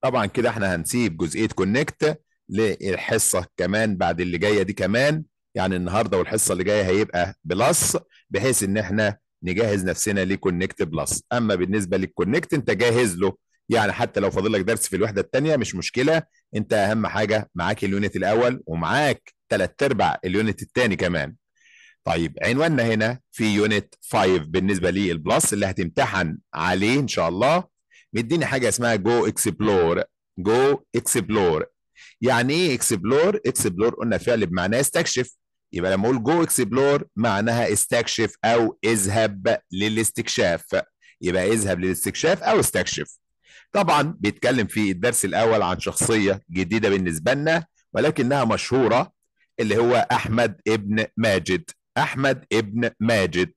طبعا كده احنا هنسيب جزئية كونكت للحصة كمان بعد اللي جاية دي كمان. يعني النهاردة والحصة اللي جاية هيبقى بلس، بحيث ان احنا نجهز نفسنا لكونكت بلس. اما بالنسبة للكونكت انت جاهز له، يعني حتى لو فاضل لك درس في الوحدة التانية مش مشكلة. انت اهم حاجة معاك اليونت الاول ومعاك 3/4 اليونت التاني كمان. طيب عنواننا هنا في يونت 5 بالنسبه لي البلس اللي هتمتحن عليه ان شاء الله. مديني حاجه اسمها جو اكسبلور. جو اكسبلور يعني ايه اكسبلور؟ اكسبلور قلنا فعل بمعنى استكشف، يبقى لما اقول جو اكسبلور معناها استكشف او اذهب للاستكشاف. يبقى اذهب للاستكشاف او استكشف. طبعا بيتكلم في الدرس الاول عن شخصيه جديده بالنسبه لنا ولكنها مشهوره، اللي هو احمد ابن ماجد. احمد ابن ماجد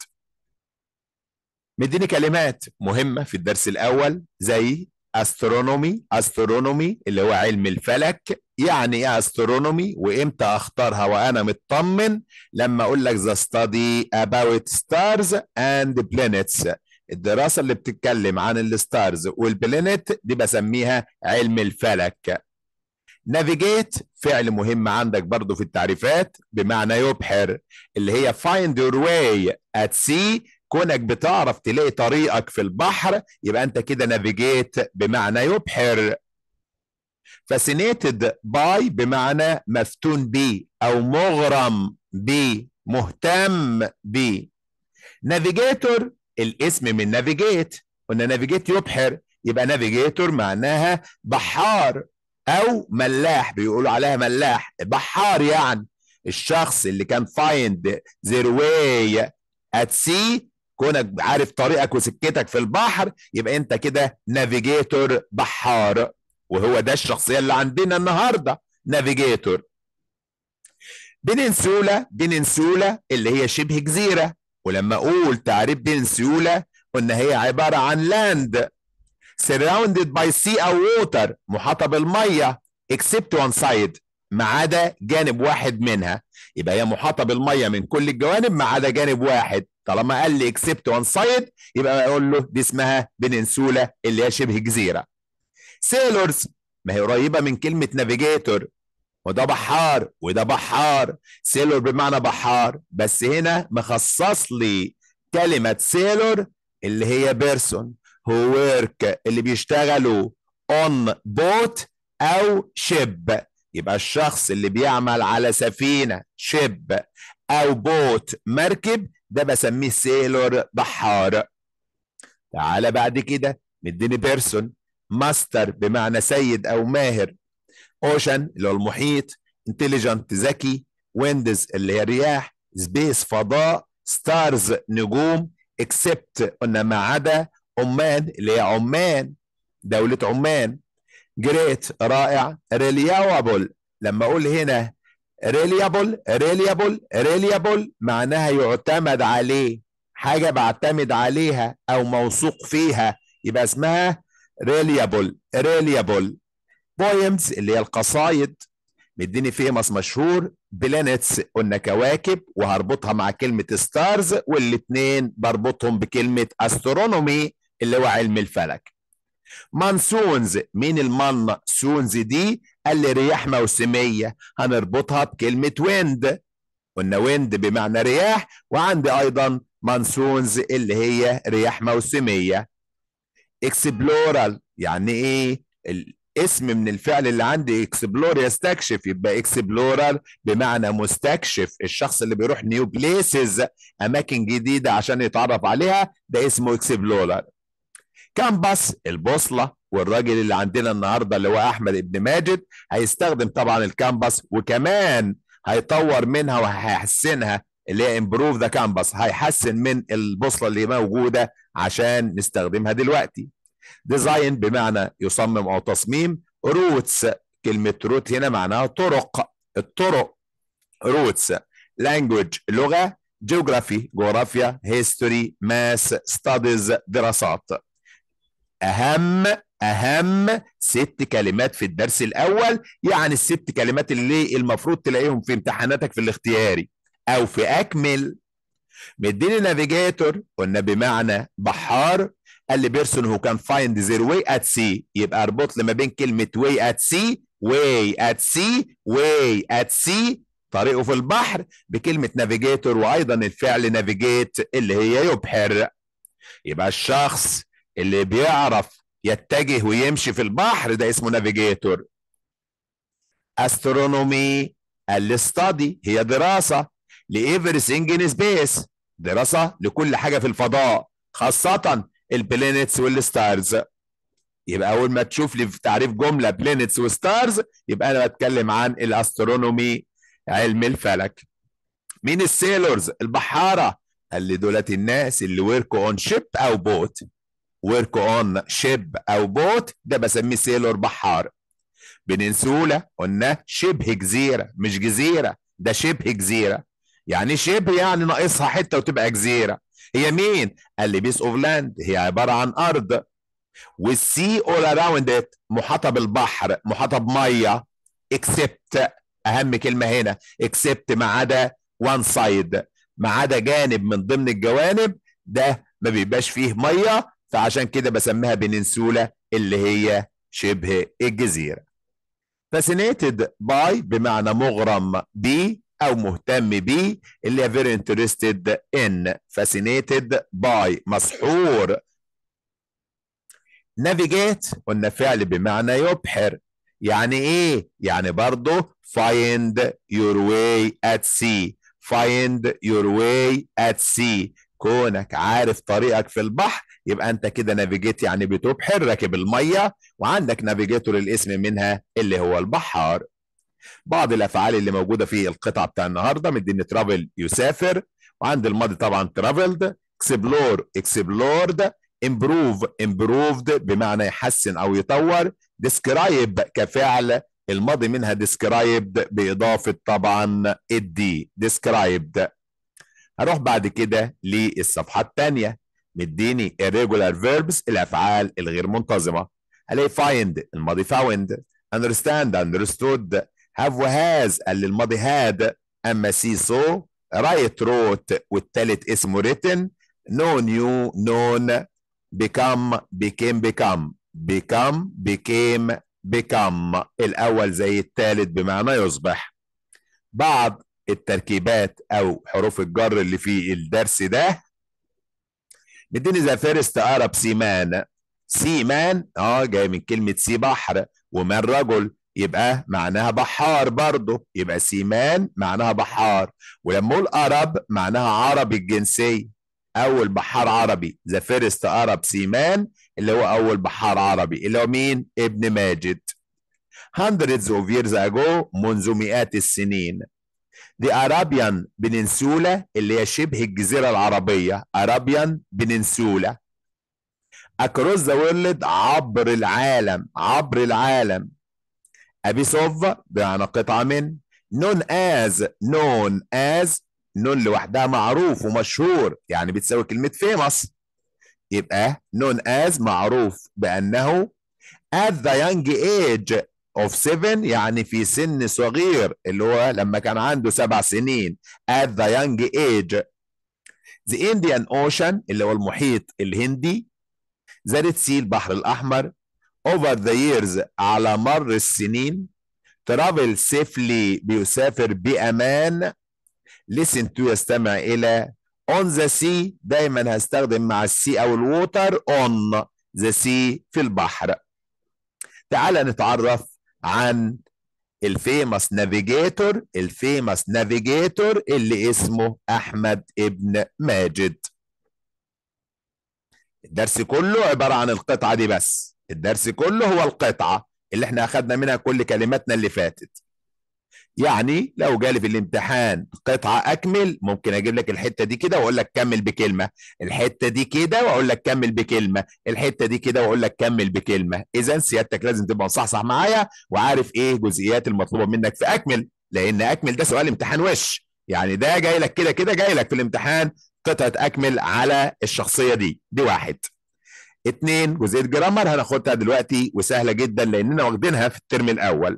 مديني كلمات مهمه في الدرس الاول زي استرونومي. استرونومي اللي هو علم الفلك. يعني ايه استرونومي وامتى اختارها وانا مطمن؟ لما اقول لك the study about stars and planets. الدراسه اللي بتتكلم عن الستارز والبلانيت دي بسميها علم الفلك. نافيجيت فعل مهم عندك برضو في التعريفات بمعنى يبحر، اللي هي find your way at sea. كونك بتعرف تلاقي طريقك في البحر يبقى انت كده نافيجيت بمعنى يبحر. fascinated by بمعنى مفتون بيه او مغرم بيه، مهتم بيه. نافيجيتور الاسم من نافيجيت، قلنا نافيجيت يبحر، يبقى نافيجيتور معناها بحار او ملاح، بيقولوا عليها ملاح بحار. يعني الشخص اللي كان find their way at sea، كونك عارف طريقك وسكتك في البحر يبقى انت كده نافيجيتور بحار. وهو ده الشخصية اللي عندنا النهاردة، نافيجيتور. بننسولا، بننسولا اللي هي شبه جزيرة. ولما اقول تعريف بننسولا قلنا هي عبارة عن لاند surrounded by sea او water، محاطة بالمية except one side، ما عدا جانب واحد منها. يبقى هي محاطة بالمية من كل الجوانب ما عدا جانب واحد. طالما قال لي except one side يبقى اقول له دي اسمها بننسولا اللي هي شبه جزيرة. سيلورز ما هي قريبة من كلمة نافيجيتور، وده بحار وده بحار. سيلور بمعنى بحار، بس هنا مخصص لي كلمة سيلور اللي هي بيرسون هو ورك، اللي بيشتغلوا اون بوت او شيب. يبقى الشخص اللي بيعمل على سفينة شيب او بوت مركب ده بسميه سيلور بحار. تعالى بعد كده مديني بيرسون. ماستر بمعنى سيد او ماهر. اوشن اللي هو المحيط. انتليجنت ذكي. ويندز اللي هي رياح. سبيس فضاء. ستارز نجوم. اكسبت قلنا ما عدا. عمان اللي هي عمان، دولة عمان. جريت رائع. ريليابل لما اقول هنا ريليابل ريليابل ريليابل معناها يعتمد عليه، حاجة بعتمد عليها او موثوق فيها يبقى اسمها ريليابل ريليابل. بويمز اللي هي القصايد. مديني فيمس مشهور. بلانيتس قلنا كواكب وهربطها مع كلمة ستارز، والاتنين بربطهم بكلمة استرونومي اللي هو علم الفلك. مانسونز مين المانسونز دي؟ قال لي رياح موسمية، هنربطها بكلمة ويند. قلنا ويند بمعنى رياح، وعندي ايضا مانسونز اللي هي رياح موسمية. اكسبلورال يعني ايه؟ الاسم من الفعل اللي عندي اكسبلور يستكشف، يبقى اكسبلورال بمعنى مستكشف. الشخص اللي بيروح نيو بليسز، اماكن جديده عشان يتعرف عليها، ده اسمه اكسبلورال. كامباس البوصله. والراجل اللي عندنا النهارده اللي هو احمد ابن ماجد هيستخدم طبعا الكامباس، وكمان هيطور منها وهيحسنها، اللي هي امبروف ذا كامباس، هيحسن من البوصله اللي موجوده عشان نستخدمها دلوقتي. ديزاين بمعنى يصمم او تصميم. روتس كلمه روت هنا معناها طرق، الطرق روتس. لانجوج لغه. جيوغرافي جغرافيا. هيستوري ماس ستاديز دراسات. اهم 6 كلمات في الدرس الاول، يعني ال6 كلمات اللي المفروض تلاقيهم في امتحاناتك في الاختياري او في اكمل. مديني نافيجيتور قلنا بمعنى بحار. قال لي بيرسون هو كان فايند زير واي ات سي، يبقى اربط لي ما بين كلمه واي ات سي، واي ات سي، واي ات سي، طريقه في البحر، بكلمه نافيجيتور، وايضا الفعل نافيجيت اللي هي يبحر. يبقى الشخص اللي بيعرف يتجه ويمشي في البحر ده اسمه نافيجيتور. استرونومي الاستادي هي دراسه لإيفريثينج ان سبيس، دراسه لكل حاجه في الفضاء، خاصه البلانيتس والستارز. يبقى اول ما تشوف لي في تعريف جمله بلانيتس وستارز يبقى انا بتكلم عن الاسترونومي، علم الفلك. مين السيلورز؟ البحاره. قال لي دولت الناس اللي وركوا اون شيب او بوت. وركوا اون شيب او بوت ده بسميه سيلور، بحار. بننسولة قلنا شبه جزيرة، مش جزيرة، ده شبه جزيرة. يعني شبه يعني ناقصها حتة وتبقى جزيرة. هي مين؟ قال لي بيس اوف لاند، هي عبارة عن أرض. والسي اول اراوند ات، محاطة بالبحر، محاطة بمية. اكسبت، أهم كلمة هنا اكسبت، ما عدا وان سايد، ما عدا جانب من ضمن الجوانب ده ما بيبقاش فيه مية، فعشان كده بسميها بننسولة اللي هي شبه الجزيرة. fascinated by بمعنى مغرم بي او مهتم بيه، اللي هي very interested in. fascinated by مسحور. navigate قلنا فعل بمعنى يبحر. يعني ايه؟ يعني برضه find your way at sea. find your way at sea، كونك عارف طريقك في البحر يبقى انت كده نافيجيت، يعني بتبحر، راكب الميه، وعندك نافيجيتور الاسم منها اللي هو البحار. بعض الافعال اللي موجوده في القطعه بتاع النهارده مديني ترافل يسافر، وعند الماضي طبعا ترافلد، اكسبلور اكسبلورد، امبروف امبروفد بمعنى يحسن او يطور، ديسكرايب كفعل الماضي منها ديسكرايبد باضافه طبعا الدي ديسكرايبد. هروح بعد كده للصفحه الثانيه، مديني irregular verbs الافعال الغير منتظمه. هلاقي find الماضي found، understand understood، have وهاز قال الماضي had، اما see saw، write wrote والتالت اسمه written، know knew known، become became become، become became become، الاول زي التالت بمعنى يصبح. بعض التركيبات او حروف الجر اللي في الدرس ده، مديني ذا فيرست ارب سيمان. سيمان جاي من كلمه سي بحر، ومان رجل، يبقى معناها بحار برضه، يبقى سيمان معناها بحار. ولما اقول ارب معناها عربي الجنسيه، اول بحار عربي. ذا فيرست ارب سيمان اللي هو اول بحار عربي، اللي هو مين؟ ابن ماجد. hundreds of years ago منذ مئات السنين. The Arabian Peninsula اللي هي شبه الجزيرة العربية، Arabian Peninsula. Across the world عبر العالم، عبر العالم. A piece of بمعنى قطعة من. known as known as known لوحدها معروف ومشهور، يعني بتساوي كلمة famous، يبقى known as معروف بأنه at the young age of 7 يعني في سن صغير، اللي هو لما كان عنده 7 سنين. at the young age. the Indian Ocean اللي هو المحيط الهندي. the Red Sea البحر الأحمر. over the years على مر السنين. travel safely بيسافر بأمان. listen to يستمع إلى. on the sea دايما هستخدم مع السي أو الووتر on the sea في البحر. تعال نتعرف عن الفيمس نافيجيتور، الفيمس نافيجيتور اللي اسمه احمد ابن ماجد. الدرس كله عبارة عن القطعة دي بس، الدرس كله هو القطعة اللي احنا اخدنا منها كل كلماتنا اللي فاتت. يعني لو جالي في الامتحان قطعة اكمل، ممكن اجيب لك الحتة دي كده واقول لك كمل بكلمة، الحتة دي كده واقول لك كمل بكلمة، الحتة دي كده واقول لك كمل بكلمة. اذا سيادتك لازم تبقى مصحصح معايا وعارف ايه جزئيات المطلوبة منك في اكمل، لان اكمل ده سؤال امتحان وش، يعني ده جاي لك كده كده، جاي لك في الامتحان قطعة اكمل على الشخصية دي. دي واحد. اتنين، جزئية جرامر هناخدها دلوقتي وسهلة جدا لاننا واخدينها في الترم الاول.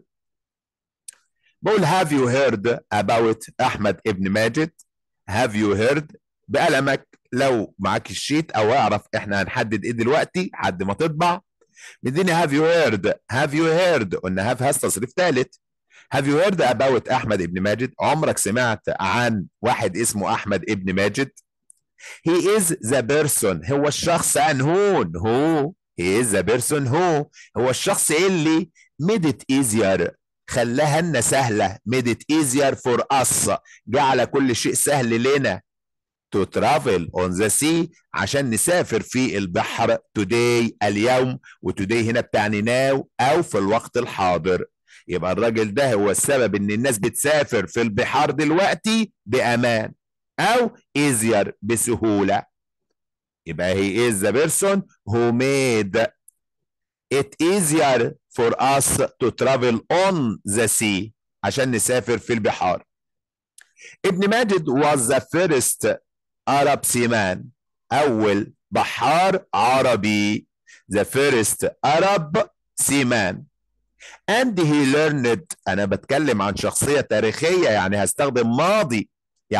بقول have you heard about أحمد ابن ماجد. have you heard بقلمك لو معاك الشيت، او اعرف احنا هنحدد ايه دلوقتي لحد ما تطبع. مديني have you heard. have you heard قلنا have has تصريف ثالث. have you heard about احمد ابن ماجد؟ عمرك سمعت عن واحد اسمه احمد ابن ماجد؟ he is the person هو الشخص انهون هو he is the person هو الشخص اللي made it easier خلاها لنا سهلة made it easier for us جعل كل شيء سهل لنا to travel on the sea عشان نسافر في البحر today اليوم، وتوداي هنا بتعني now او في الوقت الحاضر. يبقى الراجل ده هو السبب ان الناس بتسافر في البحار دلوقتي بامان او easier بسهولة. يبقى he is the person who made it easier for us to travel on the sea عشان نسافر في البحار. ابن ماجد was the first Arab seaman أول بحار عربي the first Arab seaman and he learned. أنا بتكلم عن شخصية تاريخية يعني هستخدم ماضي،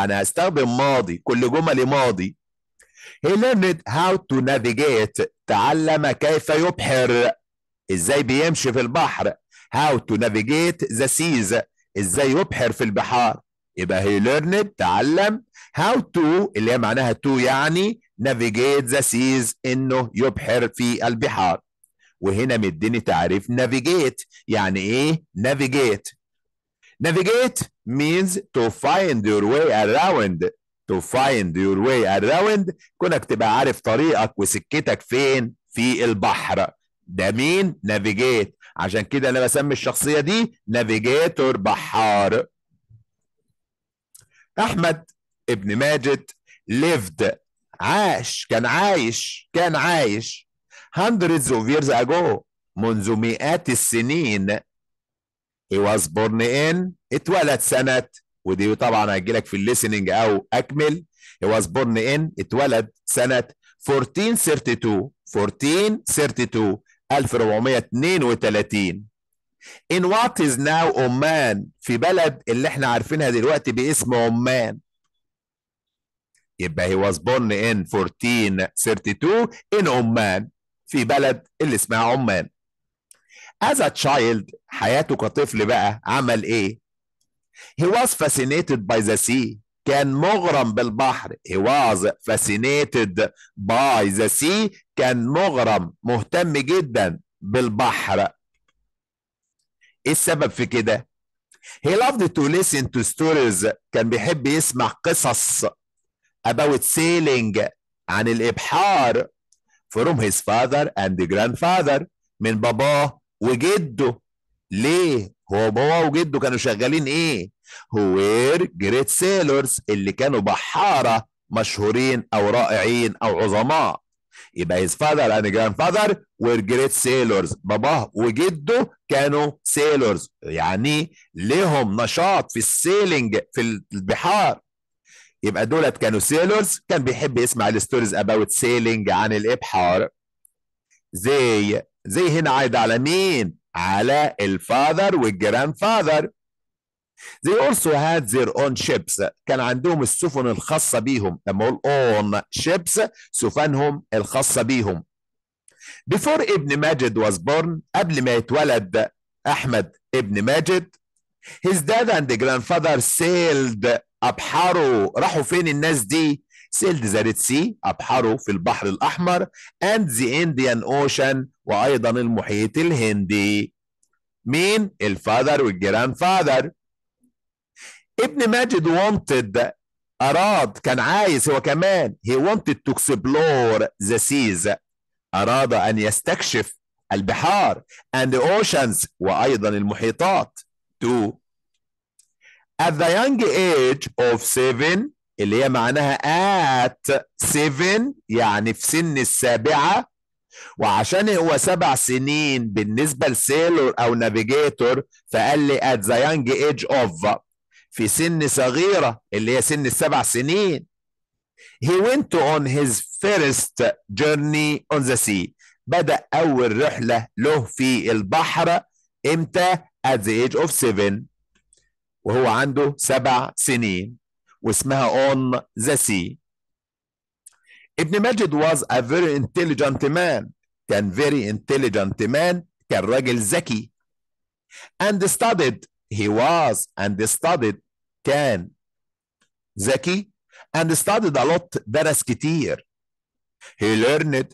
كل جمل ماضي. he learned how to navigate تعلم كيف يبحر، ازاي بيمشي في البحر. how to navigate the seas ازاي يبحر في البحار. يبقى he learned تعلم how to اللي هي معناها to يعني navigate the seas انه يبحر في البحار. وهنا مديني تعريف navigate يعني ايه navigate. navigate means to find your way around. to find your way around كونك تبقى عارف طريقك وسكتك فين في البحر. ده مين navigate. عشان كده انا بسمي الشخصية دي navigator بحار. احمد ابن ماجد lived كان عايش hundreds of years ago منذ مئات السنين. he was born in اتولد سنة، ودي طبعا هجيلك في الليسننج او اكمل. he was born in اتولد سنة 1432 1432 in what is now عمان في بلد اللي احنا عارفينها دلوقتي باسم عمان. يبقى he was born in 1432 in عمان في بلد اللي اسمها عمان. as a child حياته كطفل بقى عمل ايه؟ he was fascinated by the sea كان مغرم بالبحر. he was fascinated by the sea كان مهتم جدا بالبحر. ايه السبب في كده؟ he loved to listen to stories كان بيحب يسمع قصص about sailing عن الإبحار from his father and grandfather من باباه وجده. ليه؟ هو باباه وجده كانوا شغالين ايه؟ who were great sailors اللي كانوا بحارة مشهورين او رائعين او عظماء. يبقى his father and grandfather were great sailors باباه وجده كانوا sailors يعني ليهم نشاط في السيلينج في البحار. يبقى دولت كانوا sailors كان بيحب يسمع الستوريز about sailing عن الابحار. زي هنا عايد على مين؟ على الفاذر والجراند فاذر. They also had their own ships كان عندهم السفن الخاصة بيهم. لما اقول own ships سفنهم الخاصة بيهم. Before ابن ماجد was born قبل ما يتولد أحمد ابن ماجد his dad and grandfather sailed أبحروا. راحوا فين الناس دي؟ sailed the Red Sea أبحروا في البحر الأحمر and the Indian Ocean وأيضا المحيط الهندي. مين؟ الفاذر والجراند فاذر. ابن ماجد wanted أراد كان عايز هو كمان he wanted to explore the seas أراد أن يستكشف البحار and the oceans وأيضا المحيطات. 2 at the young age of 7 اللي هي معناها at 7 يعني في سن السابعة، وعشان هو 7 سنين بالنسبة لسيلور أو نافيجيتور فقال لي at the young age of في سن صغيرة اللي هي سن ال7 سنين. he went on his first journey on the sea بدأ أول رحلة له في البحر إمتى؟ at the age of 7 وهو عنده 7 سنين واسمها on the sea. ابن ماجد was a very intelligent man. كان very intelligent man. كان راجل ذكي. and studied. he was and studied. كان ذكي and studied a lot. درس كتير. he learned.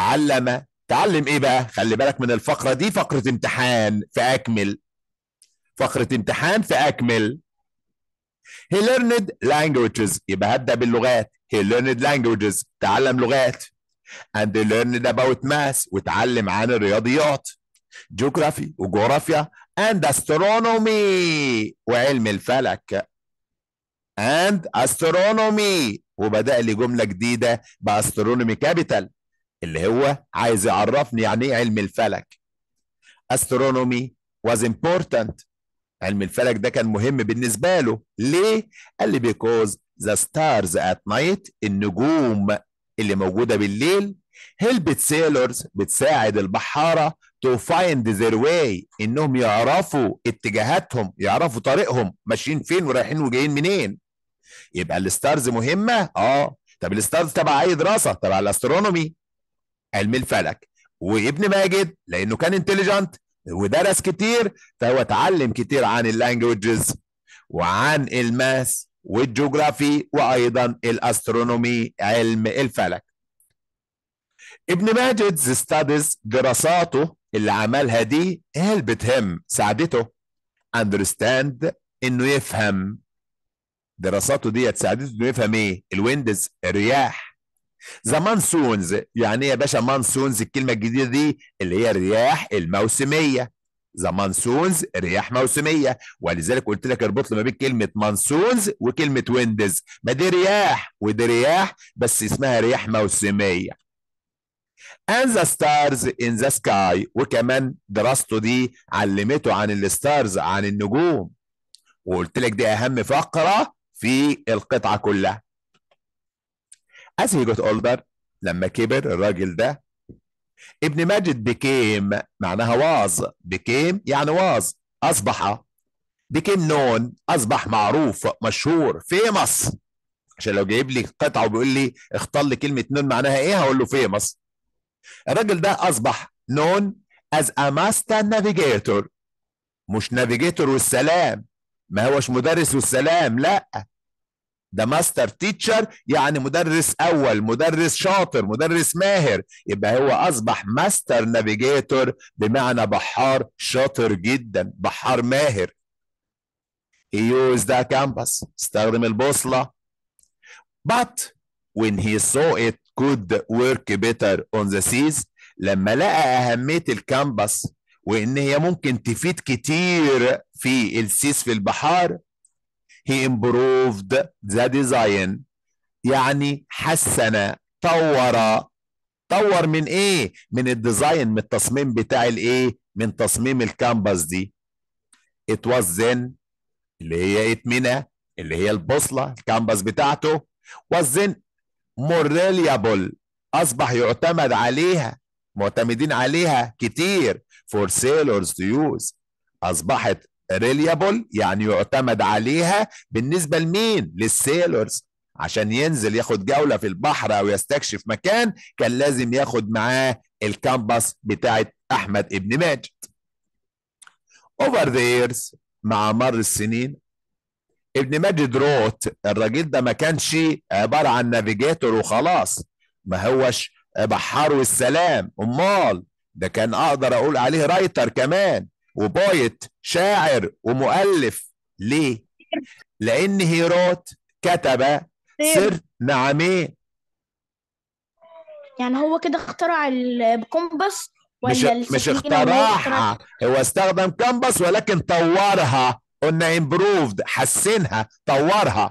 تعلم ايه بقى؟ خلي بالك من الفقرة دي، فقرة امتحان فأكمل. فقرة امتحان فأكمل. he learned languages. يبقى هبدأ باللغات. he learned languages. تعلم لغات. and he learned about math. وتعلم عن الرياضيات. geography وجغرافيا and astronomy وعلم الفلك. and astronomy وبدأ لي جملة جديدة باسترونومي كابيتال، اللي هو عايز يعرفني يعني ايه علم الفلك. astronomy was important. علم الفلك ده كان مهم بالنسبة له. ليه؟ قال لي because the stars at night. النجوم اللي موجودة بالليل helped sailors. بتساعد البحارة to find their way. انهم يعرفوا اتجاهاتهم، يعرفوا طريقهم ماشيين فين ورايحين وجايين منين. يبقى الستارز مهمة. طب الستارز تبع اي دراسة؟ تبع الاسترونومي، علم الفلك. وابن ماجد لانه كان انتليجنت ودرس كتير، فهو اتعلم كتير عن اللانجوجز وعن الماس والجغرافي وايضا الاسترونومي، علم الفلك. ابن ماجد ستاديز. دراساته اللي عملها دي helped him. ساعدته understand. انه يفهم. دراساته دي ساعدته انه يفهم ايه؟ الويندز، الرياح. ذا مانسونز. يعني ايه يا باشا مانسونز؟ الكلمه الجديده دي اللي هي الرياح الموسميه. ذا مانسونز رياح موسميه، ولذلك قلت لك اربط لي ما بين كلمه مانسونز وكلمه ويندز. ما دي رياح ودي رياح، بس اسمها رياح موسميه. and the stars in the sky. وكمان دراسته دي علمته عن الستارز، عن النجوم، وقلت لك دي اهم فقره في القطعه كلها. as he got older. لما كبر الراجل ده ابن ماجد became. معناها was. became يعني was. اصبح. became known. اصبح معروف مشهور famous. عشان لو جايب لي قطعه وبيقول لي اختار لي كلمه known معناها ايه، هقول له famous. الراجل ده اصبح known as a master navigator. مش نافيجيتور والسلام، ما هوش مدرس والسلام، لا، ده ماستر تيتشر، يعني مدرس اول، مدرس شاطر، مدرس ماهر. يبقى هو اصبح ماستر نافيجيتور بمعنى بحار شاطر جدا، بحار ماهر. he used the compass. استخدم البوصلة. but when he saw it could work better on the seas. لما لقى أهمية الكامبس وإن هي ممكن تفيد كتير في السيس في البحار، he improved the design. يعني حسن، طور من ايه؟ من الديزاين، من التصميم بتاع الايه؟ من تصميم الكامبس دي. it was then اللي هي اتمنى، اللي هي البوصلة الكامبس بتاعته was then more reliable. اصبح يعتمد عليها، معتمدين عليها كتير for sailors to use. اصبحت reliable يعني يعتمد عليها بالنسبة لمين؟ للسيلورز. عشان ينزل ياخد جولة في البحر او يستكشف مكان كان لازم ياخد معاه الكامبس بتاعت احمد ابن ماجد. over the years. مع مر السنين ابن ماجد روت. الراجل ده ما كانش عبارة عن نافيجيتور وخلاص، ما هوش بحار والسلام، امال ده كان اقدر اقول عليه رايتر كمان، وبويت شاعر ومؤلف. ليه؟ لان هيروت كتب سر نعمين. يعني هو كده اخترع الكومباس مش ولا مش السفينة ولا هو اخترعها، هو استخدم كامبس ولكن طورها. قلنا improved، حسنها، طورها.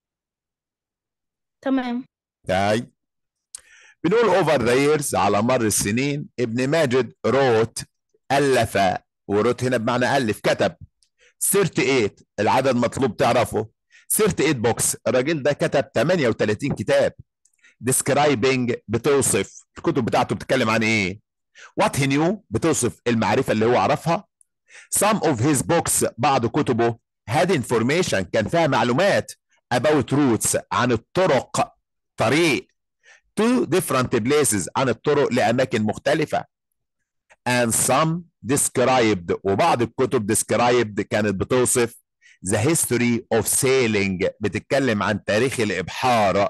تمام. طيب بنقول over the years، على مر السنين ابن ماجد wrote، ألف. وروت هنا بمعنى ألف، كتب 38. العدد مطلوب تعرفه. 38 بوكس. الراجل ده كتب 38 كتاب. describing بتوصف، الكتب بتاعته بتتكلم عن ايه؟ what he knew بتوصف المعرفة اللي هو عرفها. some of his books بعض كتبه had information كان فيها معلومات about routes عن الطرق، طريق to different places عن الطرق لأماكن مختلفة. and some described وبعض الكتب described كانت بتوصف the history of sailing بتتكلم عن تاريخ الإبحار.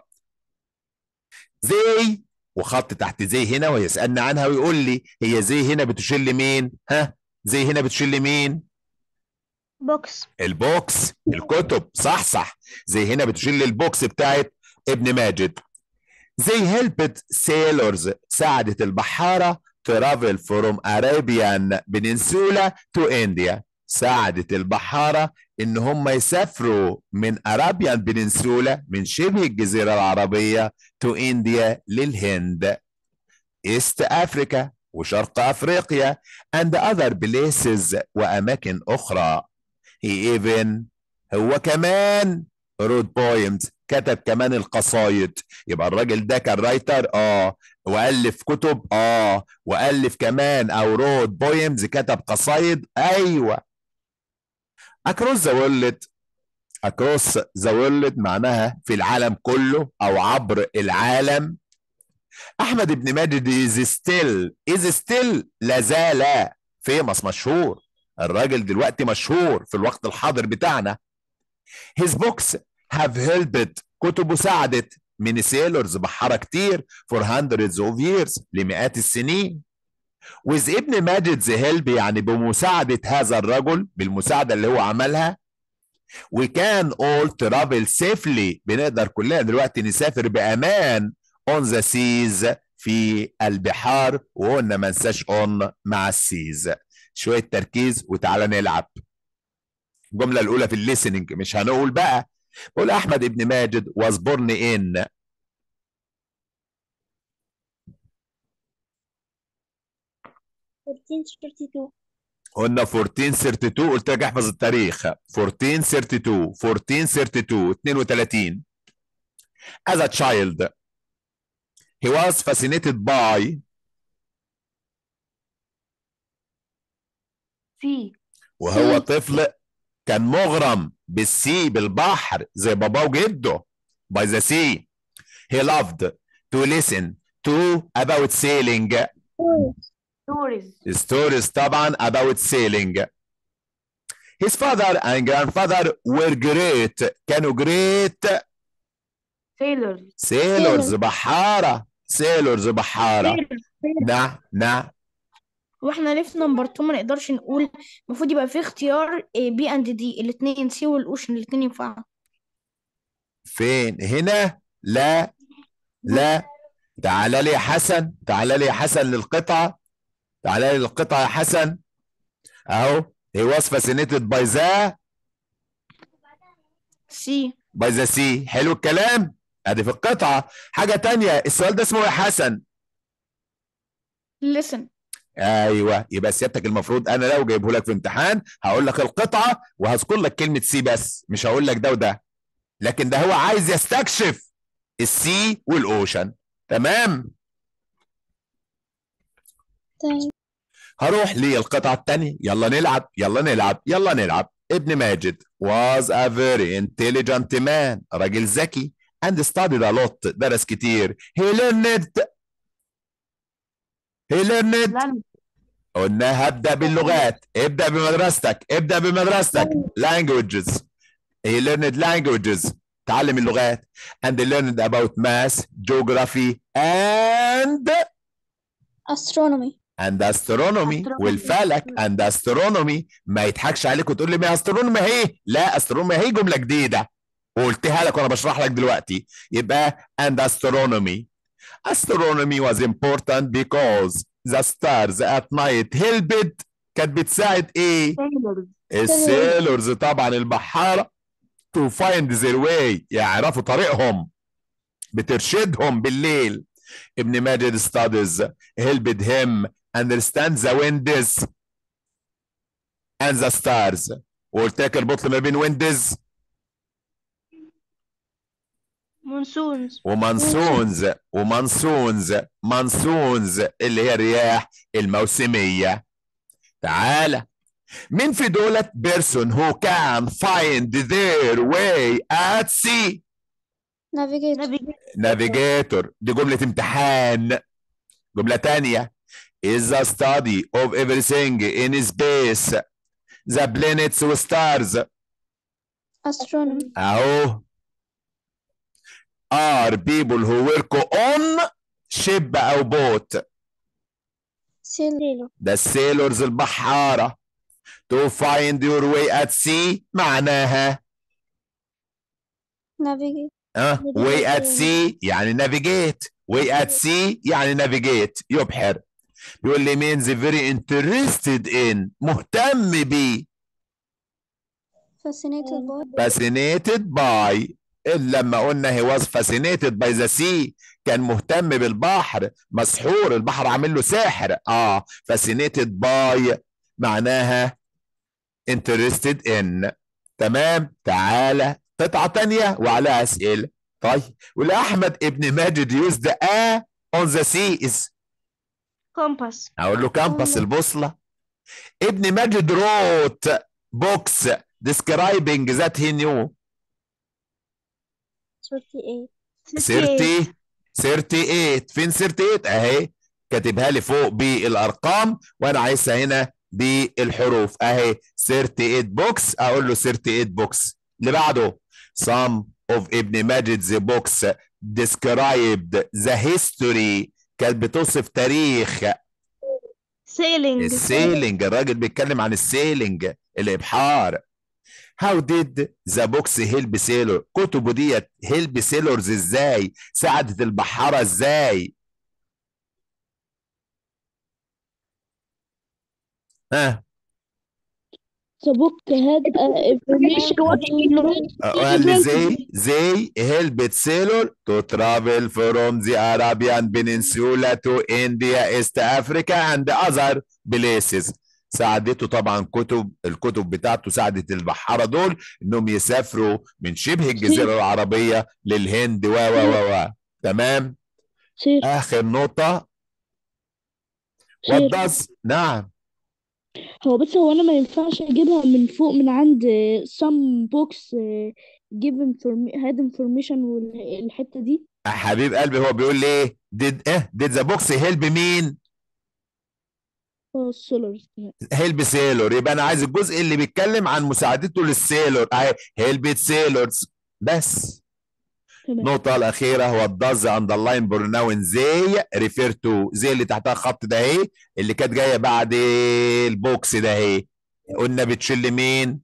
زي وخط تحت زي هنا ويسألني عنها ويقول لي هي زي هنا بتشير لمين؟ ها؟ زي هنا بتشير لمين؟ بوكس. البوكس الكتب صح زي هنا بتشير للبوكس بتاعت ابن ماجد. They helped sailors ساعدت البحارة travel from Arabian Peninsula to India ساعدت البحارة ان هم يسافروا من Arabian Peninsula من شبه الجزيرة العربية to India للهند East Africa وشرق أفريقيا and other places وأماكن أخرى. He even هو كمان wrote poems كتب كمان القصايد. يبقى الراجل ده كان رايتر والف كتب والف كمان او wrote poems كتب قصايد. ايوه. across the world across the world معناها في العالم كله او عبر العالم. احمد بن ماجد is still لا زال famous مشهور. الراجل دلوقتي مشهور في الوقت الحاضر بتاعنا. his books have helped كتبه ساعدت من sailors بحارة كتير for hundreds of years لمئات السنين. with ابن ماجد's help يعني بمساعدة هذا الرجل بالمساعدة اللي هو عملها we can all travel safely بنقدر كلنا دلوقتي نسافر بأمان on the seas في البحار وقلنا ما ننساش on مع السيز. شوية تركيز وتعالى نلعب. الجملة الأولى في الليسننج مش هنقول بقى. بقول أحمد ابن ماجد was born in 1432. قلنا 1432 قلت لك احفظ التاريخ 1432 32. As a child he was fascinated by في وهو طفل كان مغرم بالسي بالبحر زي باباه وجده by the sea. He loved to listen to about sailing stories طبعا about sailing. His father and grandfather were great كانوا great sailors بحارة. نعم. واحنا ليه في نمبر 2 ما نقدرش نقول؟ المفروض يبقى في اختيار بي اند دي الاثنين سي والاوشن الاثنين ينفعوا. فين هنا؟ لا تعال لي يا حسن للقطعة. تعال لي للقطعة يا حسن اهو. he was fascinated by the sea. حلو الكلام. ادي في القطعة. حاجة تانية السؤال ده اسمه يا حسن listen. ايوه. يبقى سيادتك المفروض انا لو جايبه لك في امتحان هقول لك القطعة وهذكر لك كلمة سي بس مش هقول لك ده وده. لكن ده هو عايز يستكشف السي والاوشن. تمام. هروح للقطعة الثانية. يلا نلعب. ابن ماجد was a very intelligent man راجل ذكي and studied a lot درس كتير. he learned قلنا هبدأ باللغات. ابدأ بمدرستك languages. he learned languages تعلم اللغات and learned about math geography and astronomy والفلك and astronomy. ما يضحكش عليك وتقول لي ما astronomy اهي. لا astronomy اهي جملة جديدة وقلتها لك وانا بشرح لك دلوقتي. يبقى and astronomy was important because the stars at night helped كانت بتساعد ايه؟ السيلورز طبعا البحارة to find their way يعرفوا طريقهم بترشدهم بالليل. ابن ماجد studies helped him understand the winds and the stars. وقلت لك البطل ما بين winds ومانسونز اللي هي الرياح الموسمية. تعالى. مين في دولة person who can find their way at sea Navigator. نافيجيتور دي جملة امتحان. جملة تانية is the study of everything in space the planets و stars. Astronomy. اهو are people who work on ship او boat. Sailor. ده السيلورز البحارة. to find your way at sea معناها Navigate. way at sea يعني navigate. way at sea يعني navigate يبحر. بيقول لي means very interested in مهتم بيه. Fascinated by. fascinated by لما قلنا he was fascinated by the sea كان مهتم بالبحر مسحور البحر عامل له ساحر. fascinated by معناها interested in. تمام. تعالى قطعة تانية وعلى أسئلة. طيب والأحمد ابن ماجد used a on the seas. compass. أقول له كامبس البوصلة. ابن ماجد wrote books describing that he knew. 38. 38 فين 38 اهي كاتبها لي فوق بالارقام وانا عايزها هنا بالحروف اهي 38 بوكس. اقول له 38 بوكس. اللي بعده some of ابن ماجد's books described the history كانت بتوصف تاريخ sailing. السيلينج. الراجل بيتكلم عن السيلينج الابحار. How did the books help sailor كتبه ديت help sailors ازاي ساعدت البحارة ازاي. The book had information قال لي زي helped sailor to travel from the Arabian Peninsula to India, East Africa and other places. ساعدته طبعا الكتب بتاعته ساعدت البحارة دول انهم يسافروا من شبه الجزيرة العربية للهند و تمام. اخر نقطة what does. نعم هو انا ما ينفعش اجيبها من فوق من عند some books give had information والحتة دي. حبيب قلبي هو بيقول لي ايه did the books help مين السولرز. هيلب سيلور. يبقى انا عايز الجزء اللي بيتكلم عن مساعدته للسيلور اهي هيلبت سيلورز بس. النقطة الأخيرة هو does underline pronoun زي refer to زي اللي تحتها خط ده اهي اللي كانت جاية بعد البوكس ده اهي قلنا بتشيل مين؟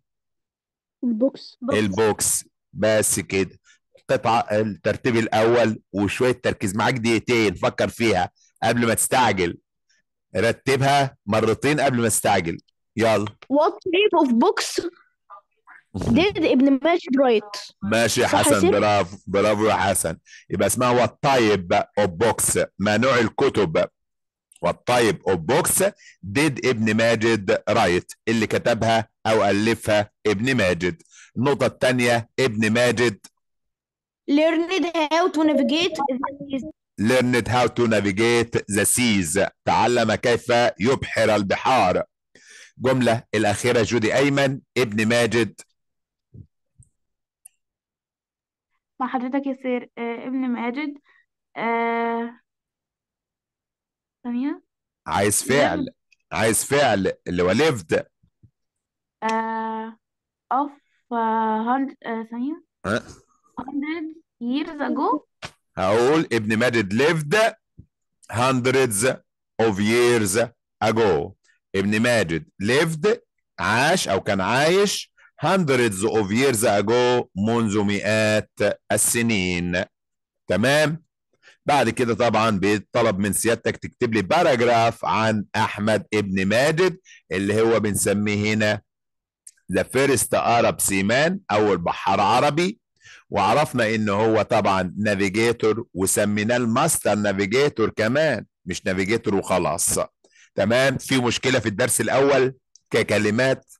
البوكس بس كده. قطعة الترتيب الأول وشوية تركيز معاك دقيقتين فكر فيها قبل ما تستعجل. رتبها مرتين قبل ما تستعجل. يلا. What type of books did ابن ماجد write؟ ماشي يا حسن برافو يا حسن. يبقى اسمها what type of books ما نوع الكتب. what type of books did ابن ماجد write اللي كتبها او الفها ابن ماجد. النقطة الثانية ابن ماجد learned how to navigate the seas تعلم كيف يبحر البحار. جملة الأخيرة جودي أيمن ابن ماجد. مع حضرتك يا سير ابن ماجد ثانية عايز فعل اللي هو lived of 100 ثانية 100 years ago. هقول ابن ماجد lived hundreds of years ago. ابن ماجد lived عاش أو كان عايش hundreds of years ago منذ مئات السنين. تمام. بعد كده طبعا بيطلب من سيادتك تكتب لي باراجراف عن أحمد ابن ماجد اللي هو بنسميه هنا the first Arab seaman أول بحار عربي. وعرفنا إن هو طبعا نافيجيتور وسميناه الماستر نافيجيتور كمان مش نافيجيتور وخلاص. تمام. في مشكلة في الدرس الأول ككلمات؟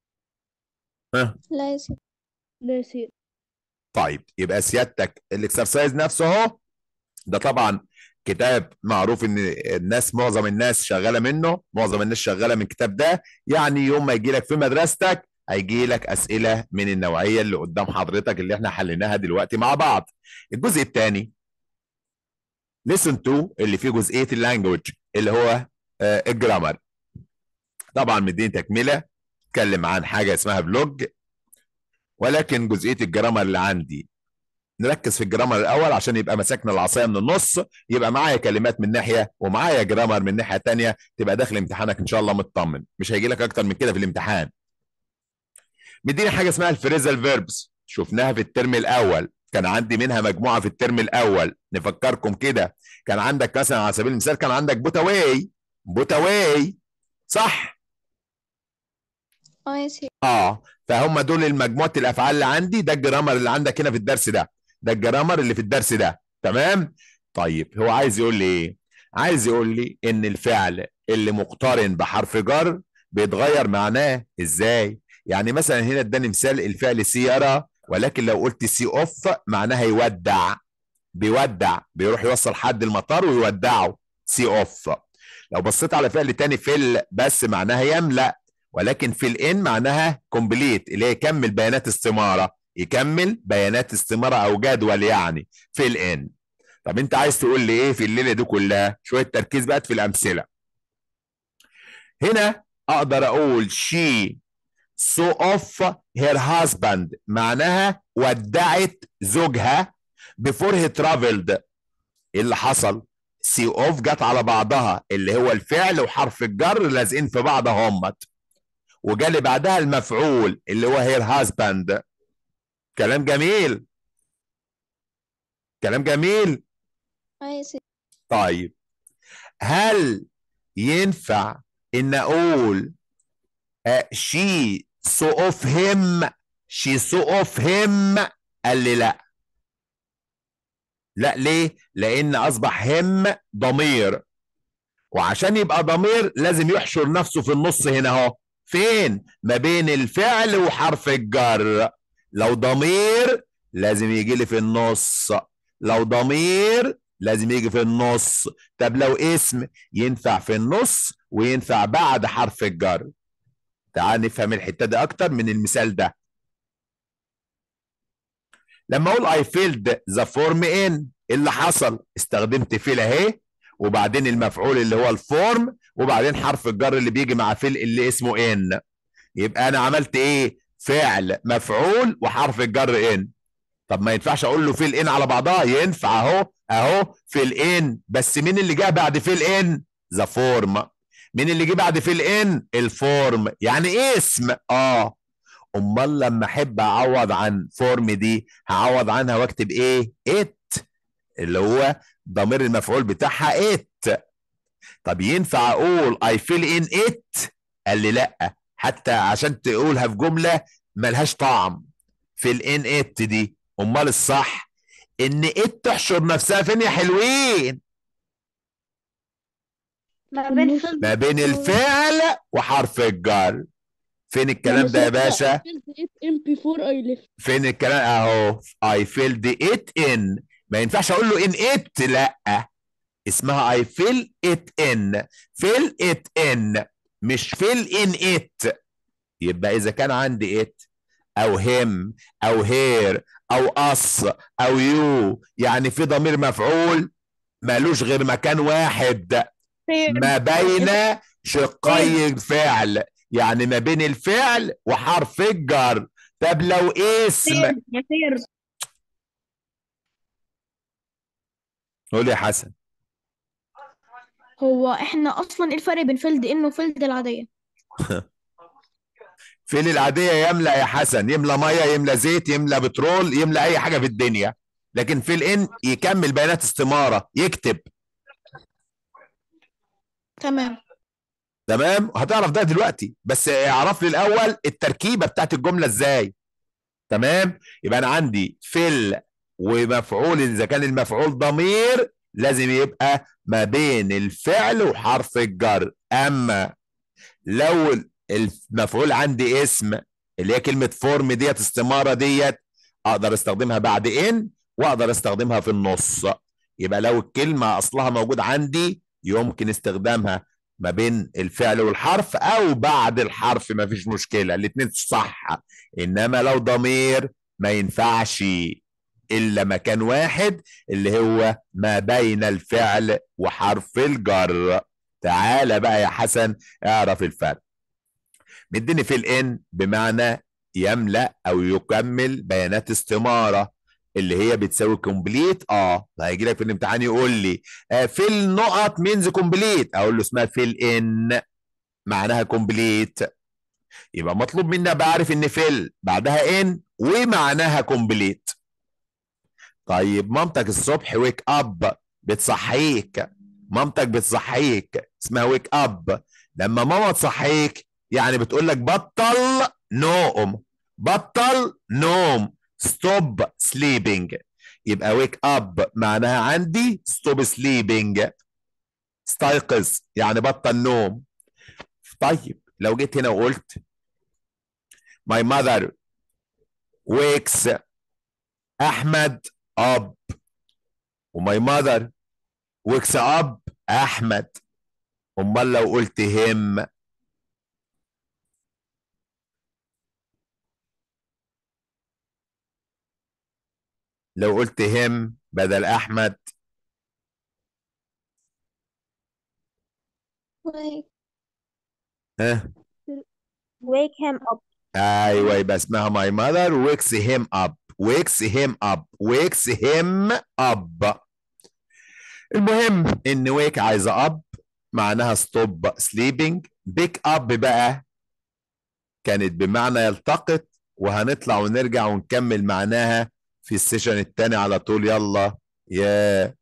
لا يصير. طيب يبقى سيادتك الاكسرسايز نفسه اهو ده طبعا كتاب معروف ان معظم الناس شغاله منه. معظم الناس شغاله من الكتاب ده. يعني يوم ما يجي لك في مدرستك هيجي لك اسئله من النوعيه اللي قدام حضرتك اللي احنا حليناها دلوقتي مع بعض. الجزء الثاني listen to اللي فيه جزئيه اللانجوج اللي هو الجرامر. طبعا مديني تكمله اتكلم عن حاجه اسمها بلوج، ولكن جزئيه الجرامر اللي عندي نركز في الجرامر الاول عشان يبقى مسكنا العصايه من النص، يبقى معايا كلمات من ناحيه ومعايا جرامر من ناحيه ثانيه، تبقى داخل امتحانك ان شاء الله مطمن، مش هيجي لك اكتر من كده في الامتحان. مديني حاجه اسمها الفريزال فيربس، شفناها في الترم الاول، كان عندي منها مجموعه في الترم الاول. نفكركم كده، كان عندك مثلا على سبيل المثال كان عندك بوتاواي، بوتاواي صح؟ يا سير. فهم دول المجموعه الافعال اللي عندي، ده الجرامر اللي عندك هنا في الدرس ده، ده الجرامر اللي في الدرس ده. تمام؟ طيب هو عايز يقول لي ايه؟ عايز يقول لي ان الفعل اللي مقترن بحرف جر بيتغير معناه ازاي؟ يعني مثلا هنا اداني مثال الفعل سيارة، ولكن لو قلت سي اوف معناها يودع، بيودع، بيروح يوصل حد المطار ويودعه، سي اوف. لو بصيت على فعل تاني فيل بس معناها يملأ، ولكن فيل ان معناها كومبليت اللي هي يكمل بيانات استمارة، يكمل بيانات استمارة او جدول يعني فيل ان. طب انت عايز تقول لي ايه في الليلة دي كلها؟ شوية تركيز بقى في الامثلة. هنا اقدر اقول she so off her husband معناها ودعت زوجها before he traveled. ايه اللي حصل؟ سي اوف جت على بعضها اللي هو الفعل وحرف الجر لازقين في بعض همت، وجالي بعدها المفعول اللي هو هير هازباند. كلام جميل، كلام جميل. يا سير. طيب هل ينفع ان اقول she so of him، she so of him؟ قال لي لا. لا ليه؟ لان اصبح هم ضمير، وعشان يبقى ضمير لازم يحشر نفسه في النص هنا اهو. فين؟ ما بين الفعل وحرف الجر. لو ضمير لازم يجي لي في النص، لو ضمير لازم يجي في النص. طب لو اسم ينفع في النص وينفع بعد حرف الجر. تعال نفهم الحته دي اكتر من المثال ده. لما اقول I filled the form in، اللي حصل استخدمت فيل اهي، وبعدين المفعول اللي هو الفورم، وبعدين حرف الجر اللي بيجي مع فيل اللي اسمه ان. يبقى انا عملت ايه؟ فعل مفعول وحرف الجر ان. طب ما ينفعش اقول له فيل ان على بعضها؟ ينفع اهو، اهو فيل ان، بس مين اللي جه بعد فيل ان؟ ذا فورم. مين اللي جه بعد فيل ان؟ الفورم، يعني اسم. امال لما احب اعوض عن فورم دي هعوض عنها واكتب ايه؟ ات، اللي هو ضمير المفعول بتاعها ات. طب ينفع اقول I fill in it؟ قال لي لا، حتى عشان تقولها في جمله ملهاش طعم fill in it دي. امال الصح ان it تحشر نفسها فين يا حلوين؟ ما بين النص. فيلد ما بين الفعل وحرف الجر. فين الكلام ده يا باشا؟ before I left. فين الكلام اهو؟ I filled it in. ما ينفعش اقول له in it، لا، اسمها I fill it in، fill it in مش fill in it. يبقى اذا كان عندي it او him او her او us او you، يعني في ضمير مفعول مالوش غير مكان واحد ما بين شقي الفعل، يعني ما بين الفعل وحرف الجر. طب لو اسم؟ يا سير قول يا حسن. هو احنا اصلا ايه الفرق بين فيلد ان وفيلد العادية؟ فين العادية يملأ يا حسن؟ يملأ مية، يملأ زيت، يملأ بترول، يملأ أي حاجة في الدنيا. لكن في الإن يكمل بيانات استمارة، يكتب. تمام. تمام؟ هتعرف ده دلوقتي، بس اعرف لي الأول التركيبة بتاعت الجملة إزاي. تمام؟ يبقى أنا عندي فيل ومفعول، إذا كان المفعول ضمير لازم يبقى ما بين الفعل وحرف الجر. أما لو المفعول عندي اسم اللي هي كلمة فورم ديت استمارة ديت، اقدر استخدمها بعد ان واقدر استخدمها في النص. يبقى لو الكلمة اصلها موجود عندي يمكن استخدامها ما بين الفعل والحرف او بعد الحرف مفيش مشكله، الاتنين صح. انما لو ضمير ما ينفعش الا مكان واحد اللي هو ما بين الفعل وحرف الجر. تعالى بقى يا حسن اعرف الفرق. مديني في الان بمعنى يملأ او يكمل بيانات استمارة اللي هي بتساوي كومبليت. هيجي لك في الامتحان يقول لي في النقط مينز كومبليت، اقول له اسمها في الان معناها كومبليت. يبقى مطلوب مني بعرف ان فيل بعدها ان ومعناها كومبليت. طيب مامتك الصبح ويك اب بتصحيك، مامتك بتصحيك اسمها ويك اب. لما ماما تصحيك يعني بتقول لك بطل نوم، بطل نوم، ستوب سليبنج. يبقى ويك اب معناها عندي ستوب سليبنج، استيقظ يعني بطل نوم. طيب لو جيت هنا وقلت my mother wakes احمد up وماي ماذر ويكس اب احمد، امال لو قلت هم؟ لو قلت هم بدل احمد wake ها؟ wake him up. ايوه يبقى اسمها ماي ماذر ويكس هيم اب، ويكس هيم اب، ويكس هيم اب. المهم ان ويك عايزه اب معناها ستوب سليبنج. بيك اب بقى كانت بمعنى يلتقط، وهنطلع ونرجع ونكمل معناها في السيشن التاني على طول. يلا يا